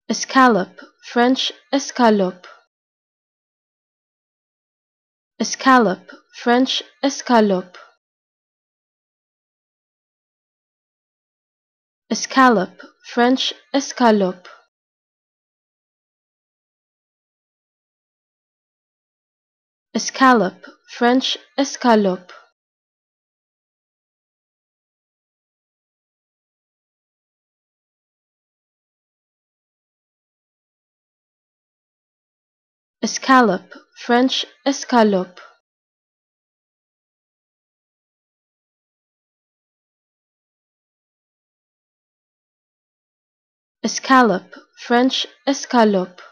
Escalope, French escalope. Escalope, French escalope. Escalope, French escalope. Escalope, French escalope. Escalope, French escalope. Escalope, French escalope.